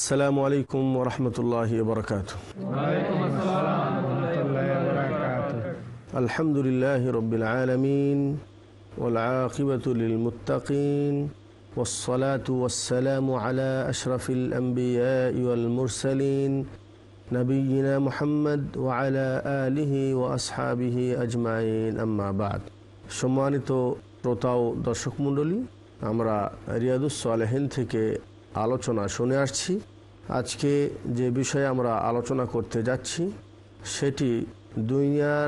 السلام عليكم ورحمة الله وبركاته. وعليكم السلام ورحمة الله وبركاته. الحمد لله رب العالمين والعاقبة للمتقين والصلاة والسلام على أشرف الأنبياء والمرسلين نبينا محمد وعلى آله وأصحابه أجمعين أما بعد. সম্মানিত শ্রোতা ও দর্শক মণ্ডলী, আমরা রিয়াদুস সালেহিন থেকে আলোচনা শুনে আসছি। আজকে যে বিষয়ে আমরা আলোচনা করতে যাচ্ছি সেটি দুনিয়ার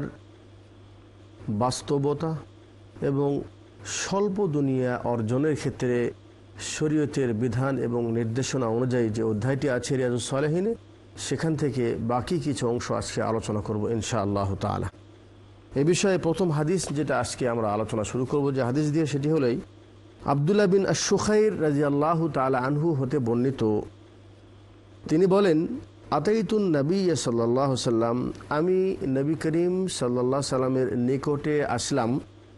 বাস্তবতা এবং স্বল্প দুনিয়া অর্জনের ক্ষেত্রে শরীয়তের বিধান এবং নির্দেশনা অনুযায়ী যে অধ্যায়টি আছে রিয়াদুস সালেহিনে, সেখান থেকে বাকি কিছু অংশ আজকে আলোচনা করব ইনশাআল্লাহ তাআলা। এ বিষয়ে প্রথম হাদিস যেটা আজকে আমরা আলোচনা শুরু করব, যে হাদিস দিয়ে সেটি হলোই আব্দুল্লাহ বিন আশ-শুখাইর রাদিয়াল্লাহু তাআলা আনহু হতে বর্ণিত। তিনি বলেন, আতাইতুন নবী সাল্লাল্লাহু আলাইহি সাল্লাম, আমি নবী করিম সাল্লাল্লাহু আলাইহি সাল্লামের নিকটে আসলাম।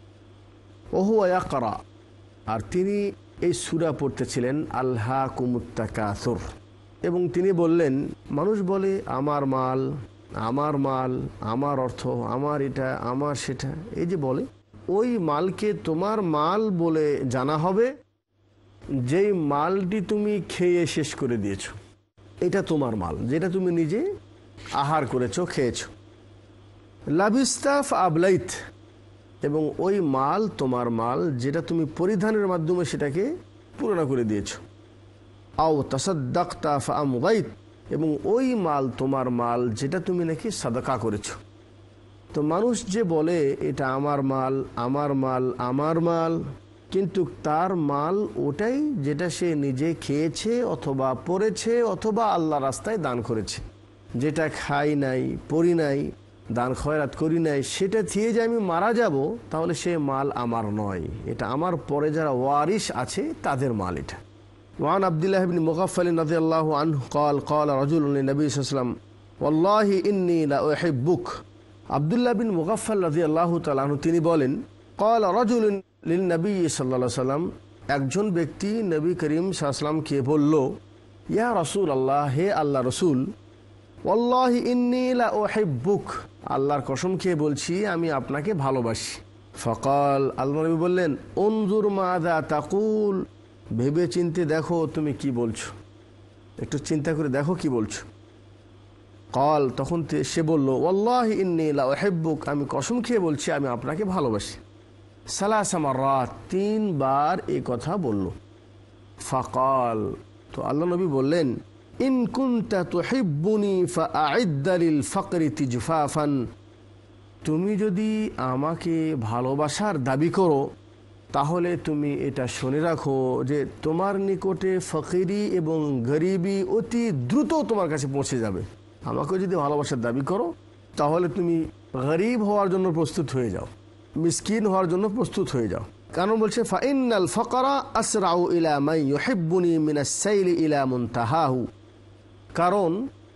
ওহু ইয়াকরা, আর তিনি এই সূরা পড়তেছিলেন, আলহাকুমুত তাকাসুর। এবং তিনি বললেন, মানুষ বলে আমার মাল, আমার মাল, আমার অর্থ, আমার এটা, আমার সেটা, এই যে বলে, ওই মালকে তোমার মাল বলে জানা হবে যেই মালটি তুমি খেয়ে শেষ করে দিয়েছো। এটা তোমার মাল, যেটা তুমি নিজে আহার করেছো, খেয়েছো। লাবিস্তাফ আবলাইত, এবং ওই মাল তোমার মাল যেটা তুমি পরিধানের মাধ্যমে সেটাকে পূরণ করে দিয়েছো। আও তাসাদ্দাকতা ফাআমদাইত, এবং ওই মাল তোমার মাল যেটা তুমি নাকি সাদাকা করেছো। তো মানুষ যে বলে এটা আমার মাল, আমার মাল, আমার মাল, কিন্তু তার মাল ওটাই যেটা সে নিজে খেয়েছে অথবা পরেছে অথবা আল্লাহ রাস্তায় দান করেছে। যেটা খাই নাই, পরি নাই, দান খয়রাত করি নাই, সেটা দিয়ে যে আমি মারা যাব, তাহলে সে মাল আমার নয়, এটা আমার পরে যারা ওয়ারিস আছে তাদের মাল এটা। ওয়ান আব্দুল্লাহ ইবনে মুগাফফাল রাদিয়াল্লাহু আনহু قال قال رجل للنبي صلى الله عليه وسلم والله إني لأحبك। আব্দুল্লাহ বিন মুগাফফাল রাদিয়াল্লাহু তাআলা আনহু তিনি বলেন, قال رجل للنبي صلى الله عليه وسلم, একজন ব্যক্তি নবী করিম সাল্লাল্লাহু আলাইহি ওয়াসাল্লামকে বলল, ইয়া রাসূলুল্লাহ, হে আল্লাহ রাসূল, ওয়াল্লাহি ইন্নী লাউহিব্বুক, আল্লাহর কসম খেয়ে বলছি আমি আপনাকে ভালোবাসি। ফাকাল, আল্লাহ নবী বললেন, উনজুর মাযা তাকুল, ভেবে চিন্তে দেখো তুমি কি বলছো, একটু চিন্তা করে দেখো কি বলছো। কল, তখন সে বলল, ওয়াল্লাহি ইন্নী লাউহিব্বুক, আমি কসম খেয়ে বলছি আমি আপনাকে ভালোবাসি। সালাসা মাররাত, 3 বার এই কথা বলল। ফাকাল, তো আল্লাহ নবী বললেন, ইন কুনতা তুহিব্বুনি ফাআইদ্দা লিল ফাকরি তিজফাফান, তুমি যদি আমাকে ভালোবাসার দাবি করো তাহলে তুমি এটা শুনে রাখো যে তোমার নিকটে ফকিরি এবং গরিবি অতি দ্রুত তোমার কাছে পৌঁছে যাবে। আমাকে যদি ভালোবাসার দাবি করো তাহলে তুমি গরিব হওয়ার জন্য প্রস্তুত হয়ে যাও, মিসকিন হওয়ার জন্য প্রস্তুত হয়ে যাও। কারণ বলছে, ফাইনাল ফকরা আসরাউ ইলা মান ইউহিব্বুনি মিনাস সাইলি ইলা মুনতাহাহু, কারণ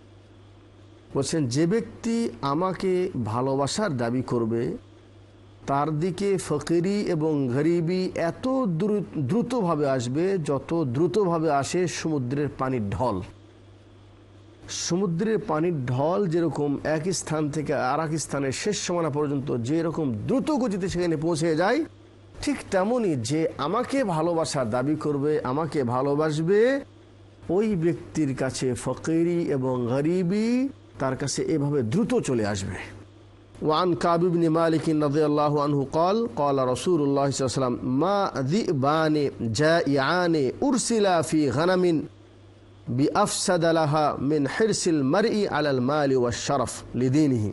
বলছেন যে ব্যক্তি আমাকে ভালোবাসার দাবি করবে তার দিকে ফকিরি এবং গরিবি এত দ্রুতভাবে আসবে যত দ্রুতভাবে আসে সমুদ্রের পানির ঢল। সমুদ্রের পানির ঢল যেরকম এক স্থান থেকে আর এক স্থানের শেষ সীমানা পর্যন্ত যেরকম দ্রুত গতিতে সেখানে পৌঁছে যায়, ঠিক তেমনই যে আমাকে ভালোবাসার দাবি করবে, আমাকে ভালোবাসবে, ওই ব্যক্তির কাছে ফকিরি এবং গরিবি তার কাছে এভাবে দ্রুত চলে আসবে। ওয়ান কাব ইবনে মালিক রাদিয়াল্লাহু আনহু قال قال رسول الله صلى الله عليه وسلم ما ذئبان جائعان أرسلا في غنم بأفسد لها من حرص المرء على المال والشرف لدينه।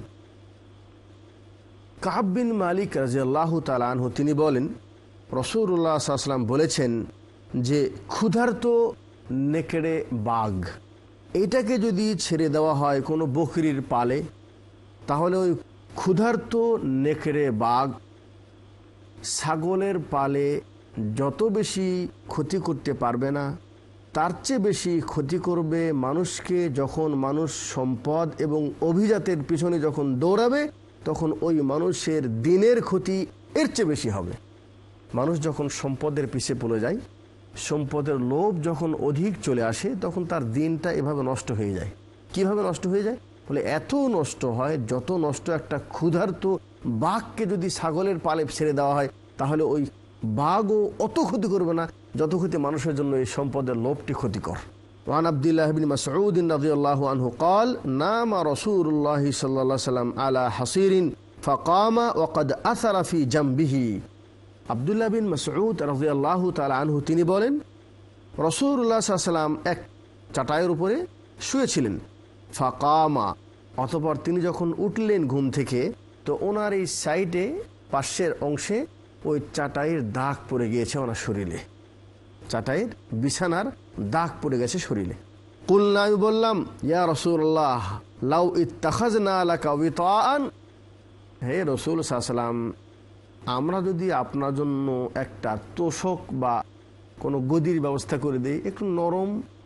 কাব বিন মালিক রাদিয়াল্লাহু তাআলা আনহু তিনি বলেন, রাসূলুল্লাহ সাল্লাল্লাহু আলাইহি ওয়াসাল্লাম বলেছেন যে ক্ষুধার্ত নেকড়ে বাঘ, এটাকে যদি ছেড়ে দেওয়া হয় কোনো বকরির পালে, তাহলে ওই ক্ষুধার্ত নেকড়ে বাঘ ছাগলের পালে যত বেশি ক্ষতি করতে পারবে না, তার চেয়ে বেশি ক্ষতি করবে মানুষকে। যখন মানুষ সম্পদ এবং অভিজাতের পিছনে যখন দৌড়াবে, তখন ওই মানুষের দিনের ক্ষতি এর চেয়ে বেশি হবে। মানুষ যখন সম্পদের পিছে পড়ে যায়, সম্পদের লোভ যখন অধিক চলে আসে তখন তার দিনটা এভাবে নষ্ট হয়ে যায়। কিভাবে নষ্ট হয়ে যায় বলে, এত নষ্ট হয় যত নষ্ট একটা ক্ষুধার্ত বাঘকে যদি ছাগলের পালে ছেড়ে দেওয়া হয় তাহলে ওই বাঘও অত ক্ষতি করবে না যত ক্ষতি মানুষের জন্য এই সম্পদের লোভটি ক্ষতিকর। ওয়ান আব্দুল্লাহ ইবনে মাসউদ রাদিয়াল্লাহু আনহু قال نام رسول الله صلى الله عليه وسلم على حصير فقام وقد أثر في جنبه। আব্দুল্লাহ বিন মাসউদ রাদিয়াল্লাহু তাআলা আনহু তিনি বলেন, রাসূলুল্লাহ সাল্লাল্লাহু আলাইহি ওয়াসাল্লাম এক চাটাইয়ের উপরে শুয়েছিলেন। ফাকামা, অতঃপর তিনি যখন উঠলেন ঘুম থেকে তো ওনার এই সাইডে পাশের অংশে ওই চাটাইয়ের দাগ পড়ে গিয়েছে ওনার শরীরে, চাটাইয়ের বিছানার দাগ পড়ে গেছে শরীরে। কুলনা, আমি বললাম, ইয়া রাসূলুল্লাহ লাউ ইত্তাখাযনা লাকা ওয়াতাআন, হে রাসূল সাল্লাল্লাহু আলাইহি ওয়াসাল্লাম, আমরা যদি আপনার জন্য একটা তোষক বা কোনো গদির ব্যবস্থা করে দেই, একটু নরম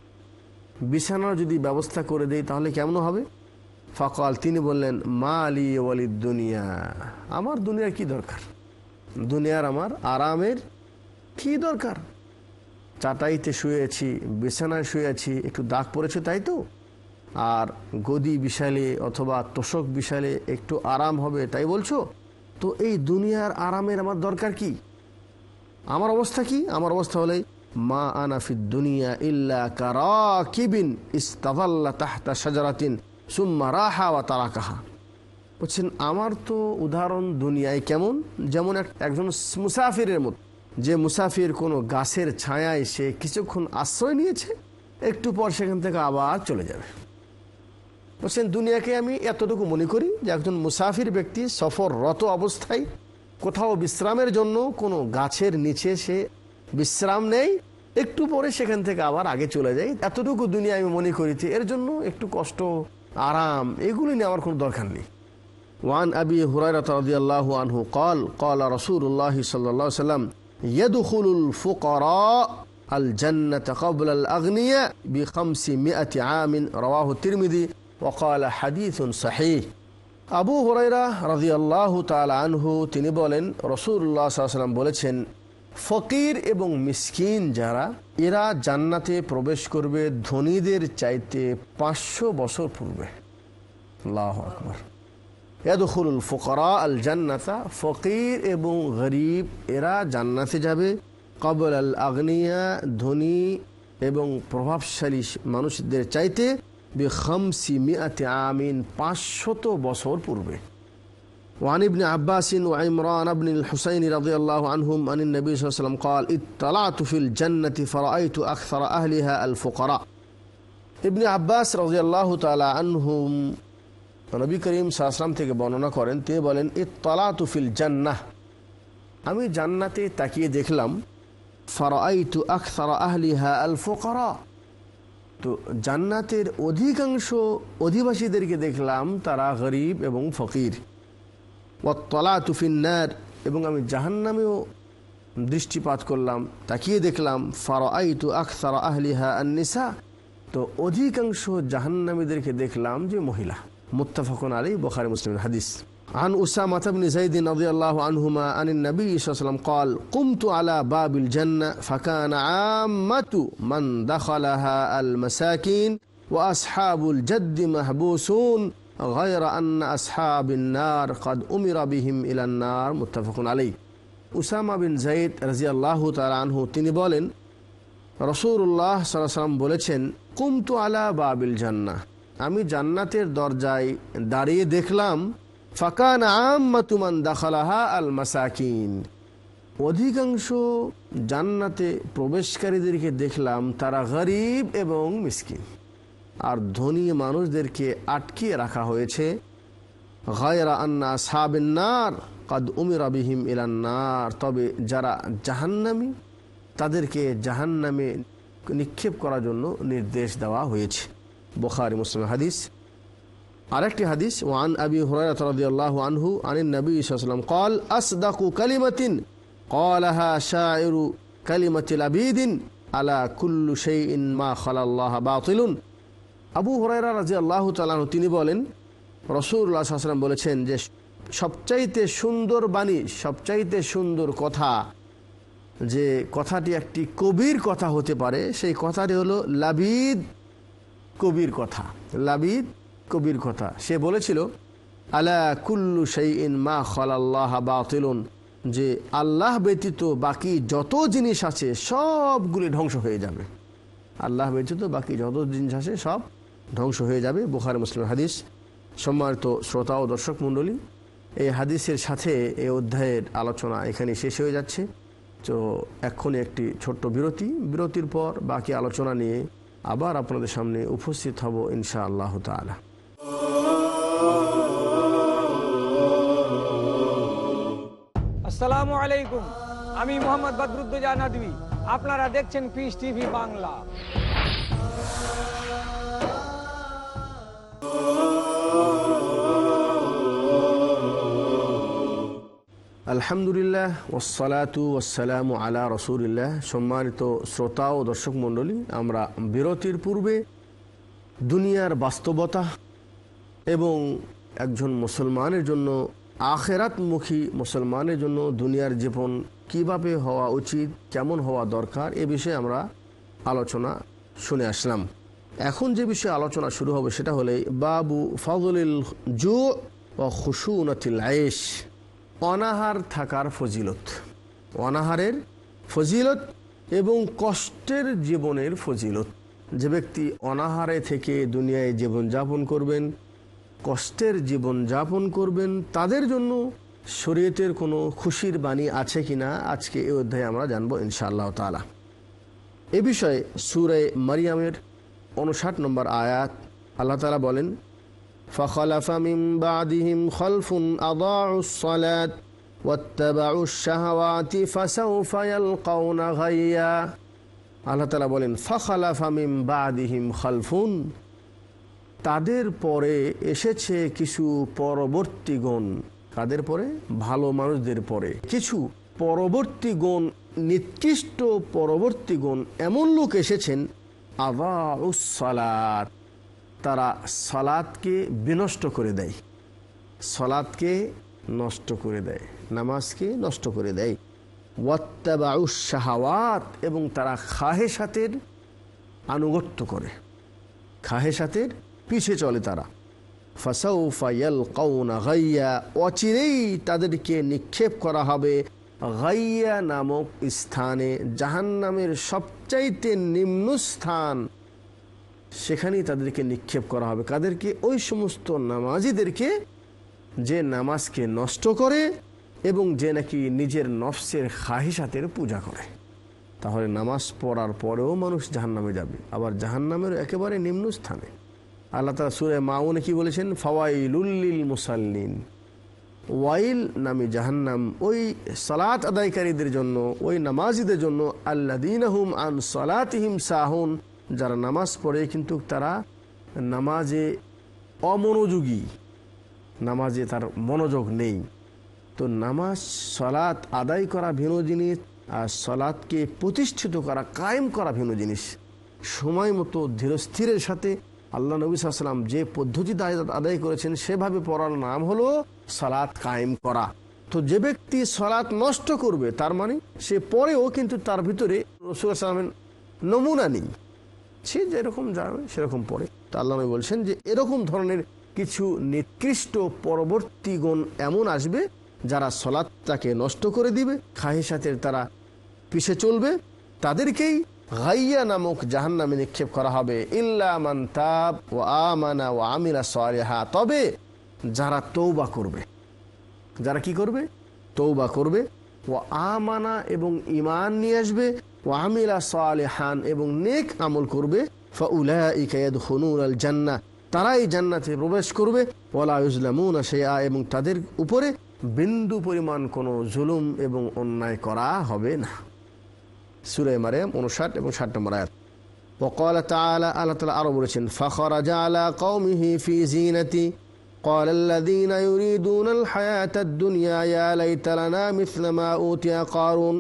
বিছানার যদি ব্যবস্থা করে দেই তাহলে কেমন হবে? ফাকাল, তিনি বললেন, মা আলি ওয়ালিদ দুনিয়া, আমার দুনিয়ার কি দরকার, দুনিয়ার আমার আরামের কি দরকার? চাটাইতে শুয়েছি, বিছানায় শুয়েছি, একটু দাগ পড়েছে তাই তো, আর গদি বিছালে অথবা তোষক বিছালে একটু আরাম হবে তাই বলছো? তো এই দুনিয়ার আরামের আমার দরকার কি? আমার অবস্থা কি? আমার অবস্থা হলে মা আনা ফিদ দুনিয়া ইল্লা কারাকিবিন ইস্তাযাল্লা তাহতা শাজারাতিন সুম্মা রাহা ওয়া তারাকাহা। বলছেন, আমার তো উদাহরণ দুনিয়ায় কেমন, যেমন একজন মুসাফিরের মতো, যে মুসাফির কোনো গাছের ছায়ায় সে কিছুক্ষণ আশ্রয় নিয়েছে, একটু পর সেখান থেকে আবার চলে যাবে। বলছেন, দুনিয়াকে আমি এতটুকু মনে করি যে একজন মুসাফির ব্যক্তি সফররত অবস্থায় কোথাও বিশ্রামের জন্য কোনো গাছের নিচে সে বিশ্রাম নেই, একটু পরে সেখান থেকে আবার আগে চলে যায়, এতটুকু দুনিয়া আমি মনে করিছি। এর জন্য একটু কষ্ট, আরাম, এগুলি নিয়ে আমার কোনো দরকার নেই। ওয়ান আবি হুরায়রা রাদিয়াল্লাহু আনহু قال قال رسول الله صلى الله عليه وسلم يدخل الفقراء الجنة قبل الأغنياء ب500 عام رواه الترمذي وقال حديث صحيح। আবু হুরায়রা রাদিয়াল্লাহু তাআলা আনহু তিনি বলেন, রাসূলুল্লাহ সাল্লাল্লাহু আলাইহি ওয়াসাল্লাম বলেছেন, ফকির এবং মিসকিন যারা, এরা জান্নাতে প্রবেশ করবে ধনীদের চাইতে 500 বছর পূর্বে। আল্লাহু আকবার। ইয়াদখুলুল ফুকারা আল জান্নাতা, ফকির এবং গরিব এরা জান্নাতে যাবে ক্বাবল আল আগনিয়া, ধনী এবং প্রভাবশালী মানুষদের চাইতে ব500 আমিন, 500 বছর পূর্বে। وعن ابن عباس وعمران بن الحسين رضي الله عنهم عن النبي صلى الله عليه وسلم قال اطلعت في الجنة فرأيت أكثر أهلها الفقراء। ইবনে আব্বাস রাদিয়াল্লাহু তাআলা আনহুম নবী করিম সাল্লাল্লাহু আলাইহি ওয়াসাল্লাম থেকে বর্ণনা করেন, তিনি বলেন, ইত্তালাতু ফিল জান্নাহ, আমি জান্নাতে তাকিয়ে দেখলাম, ফারাআইতু আকসারা আহলিহা আল ফুকারা, তো জান্নাতের অধিকাংশ অধিবাসীদেরকে দেখলাম তারা গরিব এবং ফকির। ওয়াত্তালাতু ফিন নার, এবং আমি জাহান্নামেও দৃষ্টিপাত করলাম, তাকিয়ে দেখলাম, ফারাআইতু আকসারা আহলিহা আন নিসা, তো অধিকাংশ জাহান্নামীদেরকে দেখলাম যে মহিলা। মুত্তাফাকুন আলাইহি, বুখারী মুসলিমের হাদিস। عن أسامة بن زيد رضي الله عنهما عن النبي صلى الله عليه وسلم قال قمت على باب الجنة فكان عامة من دخلها المساكين وأصحاب الجد محبوسون غير أن أصحاب النار قد أمر بهم إلى النار متفق عليه। উসামা বিন যায়েদ রাদিয়াল্লাহু তাআলা আনহু তিনি বলেন, রাসূলুল্লাহ সাল্লাল্লাহু আলাইহি ওয়াসাল্লাম বলেছেন, কুমতু আলা বাবিল জান্নাহ, আমি জান্নাতের দরজায় দাঁড়িয়ে দেখলাম, ফাকান আম্মাতু মান দাখালাহা আল মাসাকিন, অধিকাংশ জান্নাতে প্রবেশকারীদেরকে দেখলাম তারা গরিব এবং মিসকিন, আর ধনী মানুষদেরকে আটকিয়ে রাখা হয়েছে। গায়রা আন্না আসহাবিন নার কাদ উমিরা বিহিম ইলান নার, তবে যারা জাহান্নামী তাদেরকে জাহান্নামে নিক্ষেপ করার জন্য নির্দেশ দেওয়া হয়েছে। বুখারী মুসলিম হাদিস। আরেকটি হাদিস, ওয়ান আবি হুরায়রা রাদিয়াল্লাহু আনহু আনিন নবী সাল্লাল্লাহু আলাইহি ওয়াসাল্লাম قال اصدق كلمة قالها شاعر كلمة العبيد على كل شيء ما خلا الله باطل। আবু হুরায়রা রাদিয়াল্লাহু তাআলা আনহু তিনি বলেন, রাসূলুল্লাহ সাল্লাল্লাহু আলাইহি ওয়াসাল্লাম বলেছেন যে সবচাইতে সুন্দর বাণী, সবচাইতে সুন্দর কথা যে কথাটি একটি কবির কথা হতে পারে, সেই কথাটি হলো লাবিদ কবির কথা। লাবিদ কবির কথা। সে বলেছিল, আলা কুল্লু শাইইন মা খালাল্লাহ বাতিলুন, যে আল্লাহ ব্যতীত বাকি যত জিনিস আছে সবগুলি ধ্বংস হয়ে যাবে। আল্লাহ ব্যতীত বাকি যত জিনিস আছে সব ধ্বংস হয়ে যাবে। বুখারী মুসলিম হাদিস। সম্মানিত শ্রোতা ও দর্শক মণ্ডলী, এই হাদিসের সাথে এই অধ্যায়ের আলোচনা এখানে শেষ হয়ে যাচ্ছে। তো এক্ষুনি একটি ছোট্ট বিরতির পর বাকি আলোচনা নিয়ে আবার আপনাদের সামনে উপস্থিত হব ইনশাআল্লাহ তাআলা। আসসালামু আলাইকুম, আমি মোহাম্মদ বদরুদ্দোজা নদভী। আপনারা দেখছেন পিস টিভি বাংলা। আলহামদুলিল্লাহ ওয়াসসালাতু ওয়াসসালামু আলা রাসূলিল্লাহ। সম্মানিত শ্রোতা ও দর্শক মণ্ডলী, আমরা বিরতির পূর্বে দুনিয়ার বাস্তবতা এবং একজন মুসলমানের জন্য, আখিরাতমুখী মুসলমানের জন্য দুনিয়ার জীবন কিভাবে হওয়া উচিত, কেমন হওয়া দরকার, এ বিষয়ে আমরা আলোচনা শুনে আসলাম। এখন যে বিষয়ে আলোচনা শুরু হবে সেটা হলো বাবু ফাযলিল জু ওয়া খুশুনাতিল আয়েশ, অনাহার থাকার ফজিলত। অনাহারের ফজিলত এবং কষ্টের জীবনের ফজিলত। যে ব্যক্তি অনাহারে থেকে দুনিয়ায় জীবনযাপন করবেন, কষ্টের জীবনযাপন করবেন, তাদের জন্য শরীয়তের কোনো খুশির বাণী আছে কিনা আজকে এই অধ্যায়ে আমরা জানবো ইনশাআল্লাহ তাআলা। এ বিষয়ে সূরা মারইয়ামের 59 নম্বর আয়াত আল্লাহ তাআলা বলেন, فخلف من بعدهم خلف أضاعوا الصلاة واتبعوا الشهوات فسوف يلقون غيا। আল্লাহ তাআলা বলেন, فخلف من بعدهم خلف, তাদের পরে এসেছে কিছু পরবর্তীগণ। কাদের পরে? ভালো মানুষদের পরে কিছু পরবর্তীগণ, নিকৃষ্ট পরবর্তীগণ, এমন লোক এসেছেন আযাউস সালাত, তারা সালাতকে বিনষ্ট করে দেয়, সালাতকে নষ্ট করে দেয়, নামাজকে নষ্ট করে দেয়। ওয়াত্তাবাউশ শাহাওয়াত, এবং তারা খাহেসাতের আনুগত্য করে, খাহেসাতের পিছে চলে তারা। ফাসাউফা ইয়ালকাউনা গাইয়া, অচিরেই তাদেরকে নিক্ষেপ করা হবে গাইয়া নামক স্থানে, জাহান্নামের সবচাইতে নিম্ন স্থান, সেখানেই তাদেরকে নিক্ষেপ করা হবে। কাদেরকে? ওই সমস্ত নামাজিদেরকে যে নামাজকে নষ্ট করে এবং যে নাকি নিজের নফসের খাহিসাতের পূজা করে। তাহলে নামাজ পড়ার পরেও মানুষ জাহান্নামে যাবে, আবার জাহান্নামের একেবারে নিম্ন স্থানে। আল্লাহ তাআলা সূরা মাউনে কি বলেছেন? ফাওয়াইলুল লিল মুসাল্লিন, ওয়াইল নামে জাহান্নাম ওই সালাত আদায়কারীদের জন্য, ওই নামাজিদের জন্য, আল্লাযীনা হুম আন সালাতিহিম সাহুন, যারা নামাজ পড়ে কিন্তু তারা নামাজে অমনোযোগী, নামাজে তার মনোযোগ নেই। তো নামাজ, সালাত আদায় করা ভিন্ন জিনিস, আর সালাতকে প্রতিষ্ঠিত করা, কায়েম করা ভিন্ন জিনিস। সময় মতো ধীরস্থিরের সাথে আল্লাহ নবী সাল্লাল্লাহু আলাইহি ওয়াসাল্লাম যে পদ্ধতিতে আদায় করেছেন সেভাবে পড়ার নাম হলো সালাত কায়েম করা। তো যে ব্যক্তি সালাত নষ্ট করবে, তার মানে সে পরেও কিন্তু তার ভিতরে রাসূলুল্লাহ সাল্লাল্লাহু আলাইহি ওয়াসাল্লামের নমুনা নেই, সে যেরকম যাবে সেরকম পড়ে। তা আল্লাহ নবী বলছেন যে এরকম ধরনের কিছু নিকৃষ্ট পরবর্তীগণ এমন আসবে যারা সালাতটাকে নষ্ট করে দিবে, খাহিসাতের তারা পিছে চলবে, তাদেরকেই গাইয়া নামক জাহান্নামে নিক্ষেপ করা হবে। ইল্লা মান তাব ওয়া আমানা ওয়া আমিলা সালিহা, তবে যারা তওবা করবে, যারা কি করবে? তওবা করবে, ওয়া আমানা এবং ঈমান নিয়ে আসবে, ওয়া আমিলা সালিহান এবং নেক আমল করবে, ফাউলাইকা ইয়াদখুলুনাল জান্নাহ, তারাই জান্নাতে প্রবেশ করবে, ওয়ালা ইউজলামুনা শাইআ, এবং তাদের উপরে বিন্দু পরিমাণ কোনো জুলুম এবং অন্যায় করা হবে না। সূরা মারইয়াম 59 এবং 60 নম্বর আয়াত। ওয়াকাল তাআলা, আল্লাহ তাআলা আরো বলেছেন, ফাখরাজা আলা কওমিহি ফি জিনাতি قال الذين يريدون الحياة الدنيا يا ليت لنا مثل ما أوتي قارون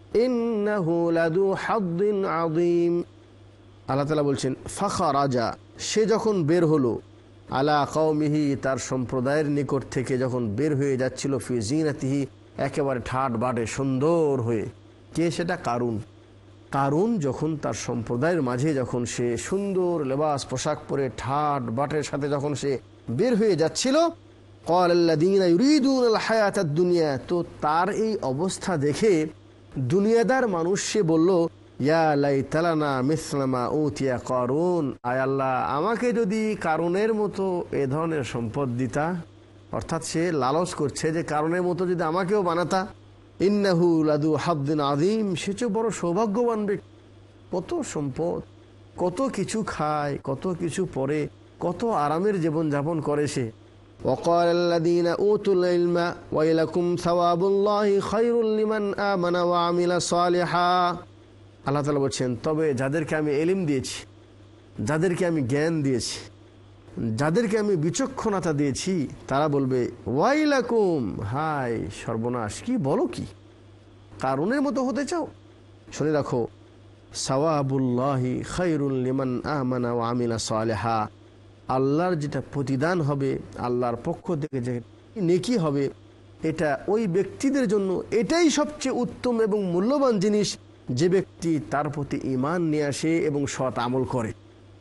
إنه لذو حظ عظيم। আল্লাহ তাআলা বলছেন, ফাখরাজা, সে যখন বের হলো, আলা কওমিহি, তার সম্প্রদায়ের নিকট থেকে যখন বের হয়ে যাচ্ছিল, ফি জিনাতিহি, একেবারে ঠাট বাটে সুন্দর হয়ে, কে সেটা? কারুন। কারুন যখন তার সম্প্রদায়ের মাঝে যখন সে সুন্দর লেবাস পোশাক পরে ঠাট বাটের সাথে যখন সে বের হয়ে যাচ্ছিল, ক্বালাল্লাযীনা ইউরিদুনাল হায়াতাদ দুনিয়া, তো তার এই অবস্থা দেখে দুনিয়াদার মানুষ সে বলল, ইয়া লাইতালানা মিসলা মা উতিয়া কারুন, আয় আল্লাহ, আমাকে যদি কারুনের মতো এ ধরনের সম্পদ দিতা। অর্থাৎ সে লালচ করছে যে কারুনের মতো যদি আমাকেও বানাতা। ইন্নাহু লাদু হাদ্দিন আযীম, সে চেয়ে বড় সৌভাগ্যবান ব্যক্তি। কত সম্পদ, কত কিছু খায়, কত কিছু পরে, কত আরামের জীবনযাপন করে সে। وقال الذين أوتوا العلم ويلكم ثواب الله خير لمن آمن وعمل صالحا। আল্লাহ তাআলা বলছেন, তবে যাদেরকে আমি ইলম দিয়েছি, যাদেরকে আমি জ্ঞান দিয়েছি, যাদেরকে আমি বিচক্ষণতা দিয়েছি, তারা বলবে ওয়াইলাকুম, হায় সর্বনাশ, কি বলো কি, কারুনের মতো হতে চাও? শুনে রাখো, সাওয়াবুল্লাহি খায়রুল লিমান আমানা ওয়া আমিলা সালিহা, আল্লাহর যেটা প্রতিদান হবে, আল্লাহর পক্ষ থেকে যে নেকি হবে, এটা ওই ব্যক্তিদের জন্য এটাই সবচেয়ে উত্তম এবং মূল্যবান জিনিস, যে ব্যক্তি তার প্রতি ঈমান নিয়ে আসে এবং সৎ আমল করে।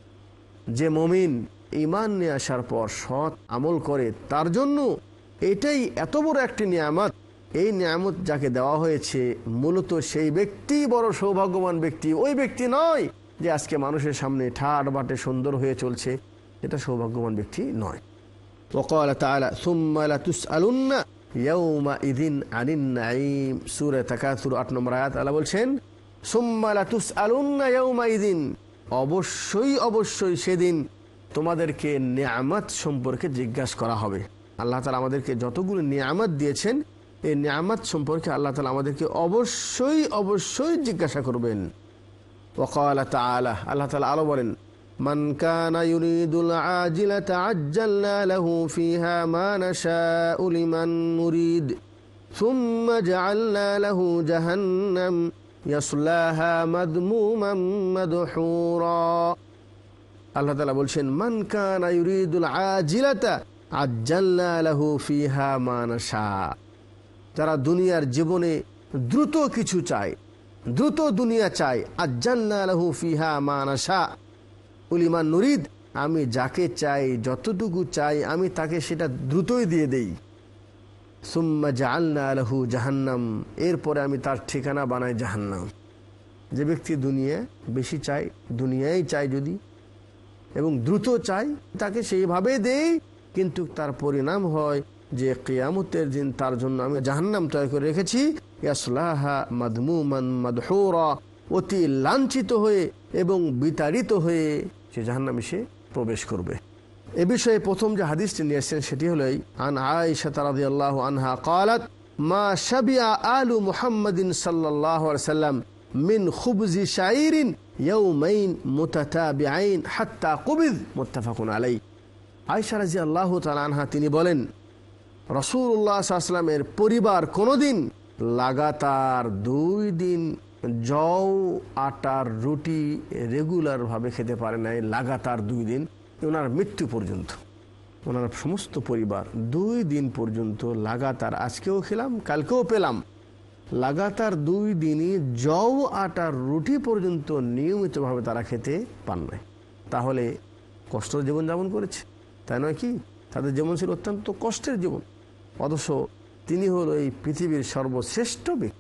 যে মুমিন ঈমান নিয়ে আসার পর সৎ আমল করে, তার জন্য এটাই এত বড় একটি নিয়ামত। এই নিয়ামত যাকে দেওয়া হয়েছে, মূলত সেই ব্যক্তি বড় সৌভাগ্যবান ব্যক্তি, ওই ব্যক্তি নয় যে আজকে মানুষের সামনে ঠাট বাটে সুন্দর হয়ে চলছে, এটা সৌভাগ্যবান ব্যক্তি নয়। ওয়াকালা তাআলা সুম্মা লাতুসআলুন্না ইয়াওমাইযিন আনিন নাঈম, সূরা তাকাসুর ৮ নম্বর আয়াত। আল্লাহ বলছেন, সুম্মা লাতুসআলুন্না ইয়াওমাইযিন, অবশ্যই অবশ্যই সেদিন তোমাদেরকে নিয়ামত সম্পর্কে জিজ্ঞাসা করা হবে। আল্লাহ তাআলা আমাদেরকে যতগুলো নিয়ামত দিয়েছেন, এই নিয়ামত সম্পর্কে আল্লাহ তাআলা আমাদেরকে অবশ্যই অবশ্যই জিজ্ঞাসা করবেন। ওয়াকালা তাআলা, আল্লাহ তাআলা আলো বলেন, মান কানা ইউরিদুল আজিলাতা আজ্জালনা লাহু ফিহা মা নাশাউ লিমান নুরিদ সুম্মা জাআলনা লাহু জাহান্নাম ইয়াসলাহা মাদমুমান মাদহুরা। আল্লাহ তাআলা বলছেন, মান কানা ইউরিদুল আজিলাতা আজ্জালনা লাহু ফিহা মা নাশা, যারা দুনিয়ার জীবনে দ্রুত কিছু চায়, দ্রুত দুনিয়া চায়, আজ্জালনা লাহু ফিহা মা নাশা লিমান নুরিদ, আমি যাকে চাই, যতটুকু চাই, আমি তাকে সেটা দ্রুতই দিয়ে দেই। সুম্মা জাআলনা লাহু জাহান্নাম, এরপরে আমি তার ঠিকানা বানাই জাহান্নাম। যে ব্যক্তি দুনিয়া বেশি চায়, দুনিয়াই চায় যদি, এবং দ্রুত চাই, তাকে সেইভাবে দেই, কিন্তু তার পরিণাম হয় যে কিয়ামতের দিন তার জন্য আমি জাহান্নাম তৈরি করে রেখেছি, ইয়াসলাহা মাদমুমান মাদহুরা, অতি লাঞ্ছিত হয়ে এবং বিতাড়িত হয়ে সে জাহান্নামে সে প্রবেশ করবে। এ বিষয়ে প্রথম যে হাদিসটি নিয়ে এসেছেন সেটি হলো আন আয়েশা রাদিয়াল্লাহু আনহা ক্বালাত মা শাবিআ আলু মুহাম্মাদিন সাল্লাল্লাহু আলাইহি ওয়াসাল্লাম মিন খুবজি শাইরিন ইয়াউমাইন মুতাতাবিআইন হাত্তা কুবিদ, মুত্তাফাকুন আলাইহি। আয়েশা রাদিয়াল্লাহু তাআলা আনহা তিনি বলেন, রাসূলুল্লাহ সাল্লাল্লাহু আলাইহি ওয়াসাল্লামের পরিবার কোনোদিন লাগাতার 2 দিন জও আটার রুটি রেগুলারভাবে খেতে পারে নাই, লাগাতার 2 দিন, ওনার মৃত্যু পর্যন্ত। ওনার সমস্ত পরিবার 2 দিন পর্যন্ত লাগাতার, আজকেও খেলাম কালকেও পেলাম, লাগাতার 2 দিনই জও আটার রুটি পর্যন্ত নিয়মিতভাবে তারা খেতে পান নাই। তাহলে কষ্ট জীবনযাপন করেছে, তাই নয় কি? তাদের জীবন ছিল অত্যন্ত কষ্টের জীবন, অথচ তিনি হলো এই পৃথিবীর সর্বশ্রেষ্ঠ ব্যক্তি।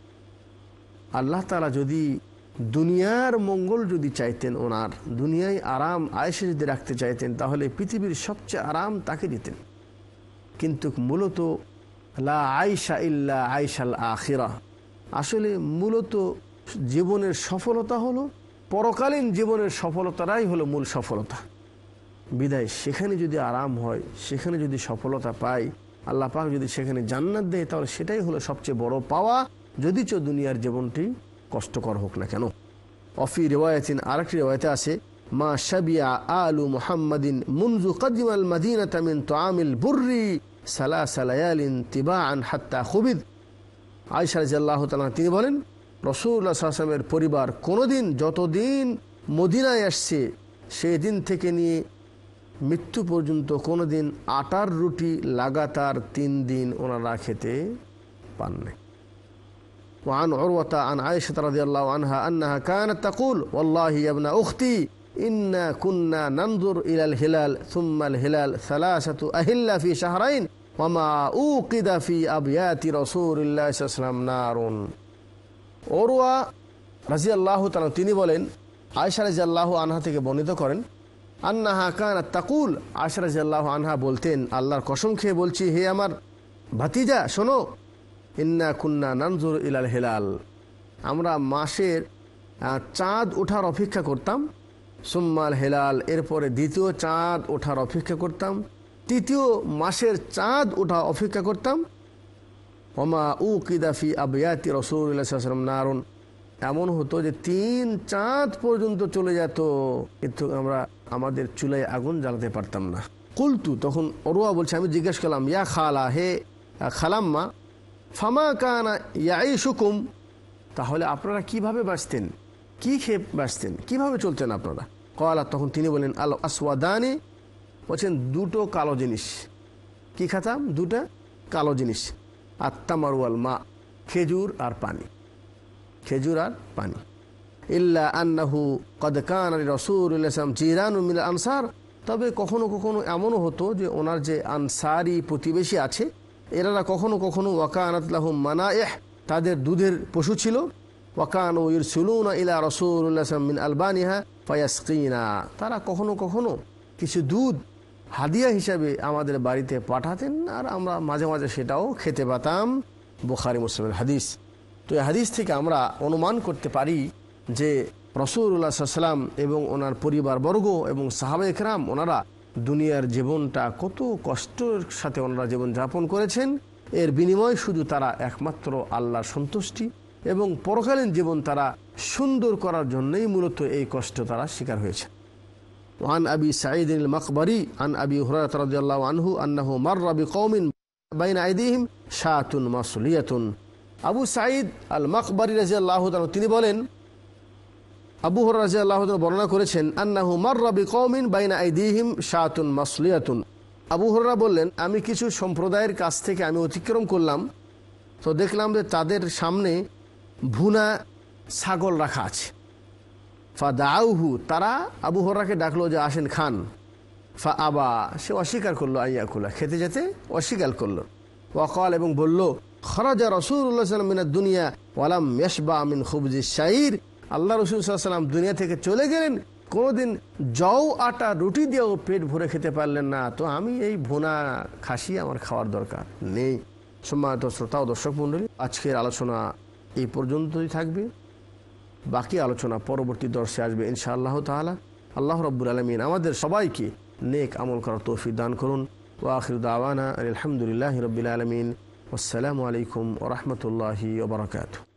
আল্লাহ তাআলা যদি দুনিয়ার মঙ্গল যদি চাইতেন, ওনার দুনিয়ায় আরাম আয়েশে যদি রাখতে চাইতেন, তাহলে পৃথিবীর সবচেয়ে আরাম তাকে দিতেন। কিন্তু মূলত লা আয়েশা ইল্লা আয়েশাল আখিরা, আসলে মূলত জীবনের সফলতা হলো পরকালীন জীবনের সফলতাটাই হলো মূল সফলতা। বিদায় সেখানে যদি আরাম হয়, সেখানে যদি সফলতা পাই, আল্লাহ পাক যদি সেখানে জান্নাত দেয়, তাহলে সেটাই হলো সবচেয়ে বড় পাওয়া, যদিচ দুনিয়ার জীবনটি কষ্টকর হোক না কেন। অফি রিওয়ায়াতিন, আরেকটি রিওয়ায়াতে আছে, মা শাবিআ আলু মুহাম্মাদিন মুনযু কাদিমাল মাদিনাতা মিন তুআমিল বুররি সালাসা লায়ালিন তিবাআন হাত্তা খুবিদ। আয়েশা রাদিয়াল্লাহু তাআলা তিনি বলেন, রাসূলুল্লাহ সাল্লাল্লাহু আলাইহি ওয়াসাল্লামের পরিবার কোনোদিন, যতদিন মদিনায় আসছে সেই দিন থেকে নিয়ে মৃত্যু পর্যন্ত কোনোদিন আটার রুটি লাগাতার 3 দিন ওনারা খেতে পান নাই। وعن عروة عن عائشة رضي الله عنها أنها كانت تقول والله يا ابن أختي إنا كنا ننظر إلى الهلال ثم الهلال 3 أهلة في شهرين وما أوقد في أبيات رسول الله صلى الله عليه وسلم نار عروة رضي الله تعالى তিনি বলেন আয়েশা রাদিয়াল্লাহু আনহা থেকে বর্ণিত করেন আন্নাহা কানাত তাকুল আয়েশা রাদিয়াল্লাহু আনহা বলতেন আল্লাহর কসম খেয়ে বলছি হে আমার ভাতিজা শোনো ইন্না কুন্না নানজুর ইলাল হিলাল আমরা মাসের চাঁদ ওঠার অপেক্ষা করতাম সুম্মাল হিলাল এরপরে দ্বিতীয় চাঁদ ওঠার অপেক্ষা করতাম তৃতীয় মাসের চাঁদ ওঠা অপেক্ষা করতাম ওমা উকিদা ফি আবিয়াতি রাসূলুল্লাহ সাল্লাল্লাহু আলাইহি ওয়াসাল্লাম নারুন এমন হতো যে 3 চাঁদ পর্যন্ত চলে যেত কিন্তু আমরা আমাদের চুলায় আগুন জ্বালাতে পারতাম না কুলতু তখন অরুয়া বলছে আমি জিজ্ঞেস করলাম ইয়া খালা হে খালাম্মা ফামা কানা ইয়াইশুকুম তাহলে আপনারা কিভাবে বাঁচতেন কি খেয়ে বাঁচতেন কিভাবে চলতেন আপনারা কলা তখন তিনি বলেন আল আসওয়াদানি বলছেন দুটো কালো জিনিস কি খাতাম দুটা কালো জিনিস আত্তামার ওয়াল মা খেজুর আর পানি খেজুর আর পানি ইল্লা আন্নাহু কদ কানা রাসূলুল্লাহ সাল্লাল্লাহু আলাইহি ওয়াসাল্লাম জিরানু মিনাল আনসার তবে কখনো কখনো এমনও হতো যে ওনার যে আনসারি প্রতিবেশী আছে এরা কখনো কখনো ওয়াকানাত লাহুম মানাইহ তাদের দুধের পশু ছিল ওয়াকানু ইরসুলুনা ইলা রাসূলুল্লাহ সাল্লাল্লাহু আলাইহি ওয়াসাল্লাম মিন আলবানিহা ফায়াসকিনা তারা কখনো কখনো কিছু দুধ হাদিয়া হিসাবে আমাদের বাড়িতে পাঠাতেন আর আমরা মাঝে মাঝে সেটাও খেতে পেতাম বুখারী মুসলিমের হাদিস তো এই হাদিস থেকে আমরা অনুমান করতে পারি যে রাসূলুল্লাহ সাল্লাল্লাহু আলাইহি ওয়াসাল্লাম এবং ওনার পরিবারবর্গ এবং সাহাবায়ে কেরাম ওনারা দুনিয়ার জীবনটা কত কষ্টের সাথে ওনারা জীবন যাপন করেছেন এর বিনিময় শুধু তারা একমাত্র আল্লাহর সন্তুষ্টি এবং পরকালীন জীবন তারা সুন্দর করার জন্যই মূলত এই কষ্ট তারা স্বীকার হয়েছে وعن أبي سعيد المقبري عن أبي هريرة رضي الله عنه أنه مر بقوم بين أيديهم شاة مصلية আবু সাঈদ আল মাকবারি রাদিয়াল্লাহু তাআলা তিনি বলেন আবু হুরায়রা রাদিয়াল্লাহু তাআলা বর্ণনা করেছেন আন্নাহু মাররা বিকওমিন বাইনা আইদিহিম শাতুন মাসলিয়াতুন আবু হুরায়রা বললেন আমি কিছু সম্প্রদায়ের কাছ থেকে আমি অতিক্রম করলাম তো দেখলাম যে তাদের সামনে ভুনা ছাগল রাখা আছে ফাদাউহু তারা আবু হুরায়রাকে ডাকলো যে আসেন খান ফা আবা সে অস্বীকার করলো আইয়াকুলা খেতে যেতে অস্বীকার করলো ওয়াকাল এবং বলল খরাজা রাসূলুল্লাহ সাল্লাল্লাহু আলাইহি ওয়াসাল্লাম মিনাদ দুনিয়া ওয়ালাম ইয়াশবা মিন খুবজিশ শাইর আল্লাহ রাসূল সাল্লাল্লাহু আলাইহি ওয়াসাল্লাম দুনিয়া থেকে চলে গেলেন কোনোদিন জও আটা রুটি দিয়েও পেট ভরে খেতে পারলেন না তো আমি এই ভুনা খাসি আমার খাওয়ার দরকার নেই সম্মানিত শ্রোতা ও দর্শক মণ্ডলী আজকের আলোচনা এই পর্যন্তই থাকবে বাকি আলোচনা পরবর্তী দর্শে আসবে ইনশাআল্লাহ তাআলা আল্লাহ রাব্বুল আলামিন আমাদের সবাইকে নেক আমল করার তৌফিক দান করুন ওয়া আখিরু দাওয়ানা আলহামদুলিল্লাহি রাব্বিল আলামিন আসসালামু আলাইকুম ওয়া রাহমাতুল্লাহি ওয়া বারাকাতুহু